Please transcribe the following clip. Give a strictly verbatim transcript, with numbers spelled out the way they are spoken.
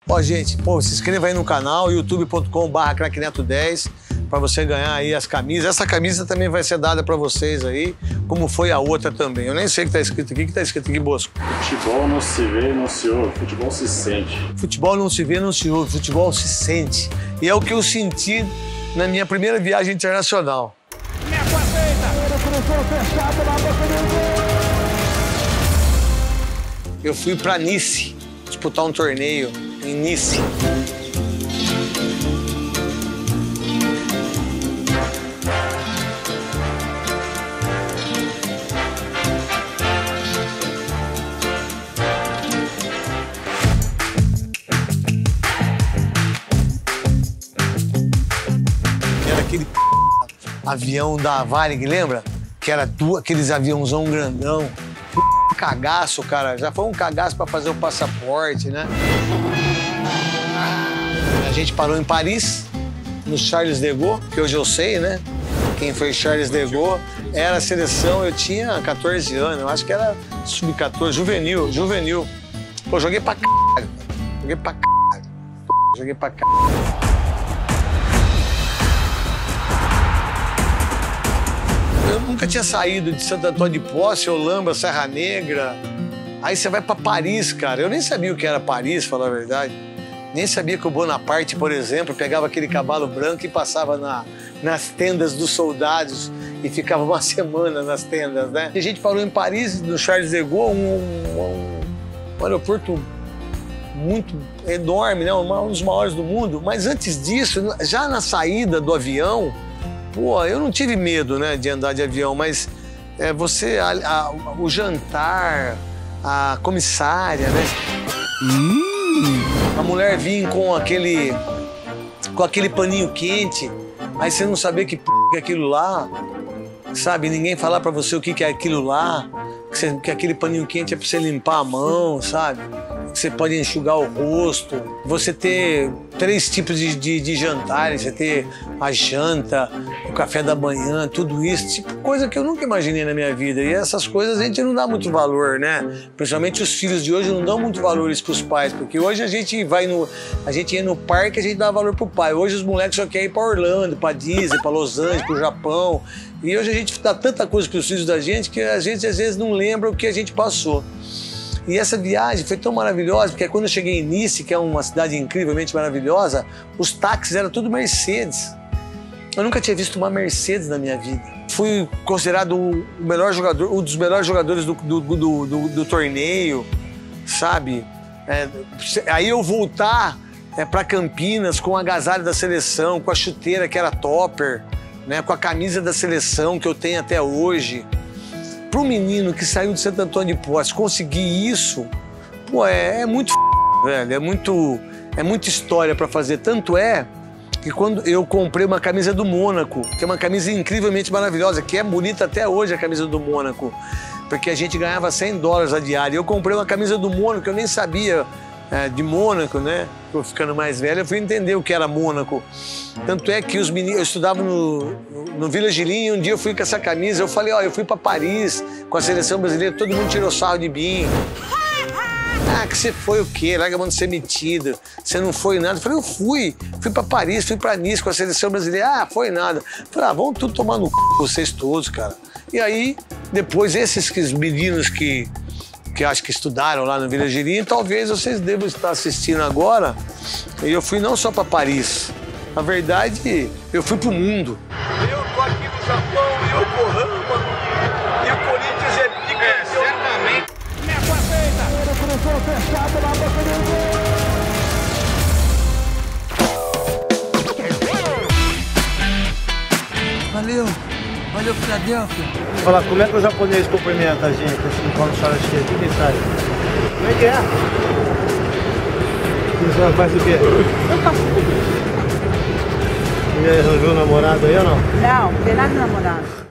Ó, gente, pô, se inscreva aí no canal, youtube ponto com barra craque neto dez, para você ganhar aí as camisas. Essa camisa também vai ser dada para vocês aí, como foi a outra também. Eu nem sei o que tá escrito aqui, o que tá escrito aqui, Bosco? Futebol não se vê, não se ouve, futebol se sente. Futebol não se vê, não se ouve, futebol se sente. E é o que eu senti na minha primeira viagem internacional. Eu fui para Nice, disputar um torneio em Nice. Era aquele avião da Varig, lembra? Que era tu, aqueles aviãozão grandão. Cagaço, cara. Já foi um cagaço para fazer o passaporte, né? A gente parou em Paris, no Charles de Gaulle, que hoje eu sei, né? Quem foi Charles de Gaulle. Era a seleção, eu tinha quatorze anos, eu acho que era sub quatorze, juvenil, juvenil. Pô, joguei pra caralho. Joguei pra caralho. Joguei pra caralho. Eu nunca tinha saído de Santo Antônio de Posse, Olambra, Serra Negra. Aí você vai pra Paris, cara. Eu nem sabia o que era Paris, falar a verdade. Nem sabia que o Bonaparte, por exemplo, pegava aquele cavalo branco e passava na, nas tendas dos soldados e ficava uma semana nas tendas, né? E a gente parou em Paris, no Charles de Gaulle, um, um, um aeroporto muito enorme, né? Um dos maiores do mundo. Mas antes disso, já na saída do avião, pô, eu não tive medo, né, de andar de avião, mas é, você, a, a, o jantar, a comissária, né? Hum. A mulher vinha com aquele, com aquele paninho quente, aí você não sabia que p é aquilo lá, sabe? Ninguém falar pra você o que, que é aquilo lá, que, você, que aquele paninho quente é pra você limpar a mão, sabe? Que você pode enxugar o rosto. Você ter três tipos de, de, de jantares, você ter a janta, o café da manhã, tudo isso, tipo, coisa que eu nunca imaginei na minha vida. E essas coisas a gente não dá muito valor, né? Principalmente os filhos de hoje não dão muito valor isso pros pais, porque hoje a gente vai no, a gente ia no parque, a gente dá valor pro pai. Hoje os moleques só querem ir pra Orlando, pra Disney, pra Los Angeles, pro Japão. E hoje a gente dá tanta coisa pros filhos da gente que a gente às vezes não lembra o que a gente passou. E essa viagem foi tão maravilhosa, porque quando eu cheguei em Nice, que é uma cidade incrivelmente maravilhosa, os táxis eram tudo Mercedes. Eu nunca tinha visto uma Mercedes na minha vida. Fui considerado o melhor jogador, um dos melhores jogadores do, do, do, do, do torneio, sabe? É, aí eu voltar é, para Campinas com o agasalho da seleção, com a chuteira que era topper, né, com a camisa da seleção que eu tenho até hoje. Para um menino que saiu de Santo Antônio de Posse conseguir isso, pô, é, é muito f... velho, é muito, é muita história para fazer. Tanto é que quando eu comprei uma camisa do Mônaco, que é uma camisa incrivelmente maravilhosa, que é bonita até hoje a camisa do Mônaco, porque a gente ganhava cem dólares a diária. Eu comprei uma camisa do Mônaco, que eu nem sabia é, de Mônaco, né? Eu ficando mais velho, eu fui entender o que era Mônaco. Tanto é que os meninos, eu estudava no, no Village Inn, e um dia eu fui com essa camisa, eu falei, ó, eu fui pra Paris com a seleção brasileira, todo mundo tirou sarro de mim. Ah, que você foi o quê? Larga a mão de ser metido, você não foi nada. Eu falei, eu fui, fui pra Paris, fui pra Nice com a seleção brasileira. Ah, foi nada. Eu falei, ah, vão tudo tomar no c... vocês todos, cara. E aí, depois, esses que, meninos que, que acho que estudaram lá no Village Inn, talvez vocês devam estar assistindo agora. E eu fui não só pra Paris, na verdade, eu fui pro mundo. Eu tô aqui no Japão, em Yokohama, e o Corinthians é pica. É, certamente. Neto aceita. Cruzou fechado na boca do gol. Valeu. Valeu, Filadélfia. Fala, como é que o japonês cumprimenta a gente assim, quando o senhora chega? O que ele sai? Como é que é? E a senhora faz o quê? Eu faço tudo. E aí, arranjou um namorado aí ou não? Não, não tem nada de namorado.